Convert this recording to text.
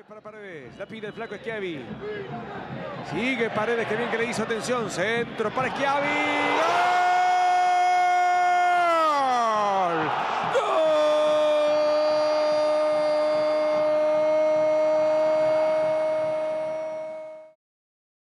para Paredes, la pide el flaco Schiavi. Sigue Paredes, que bien que le hizo atención. Centro para Schiavi. ¡Gol!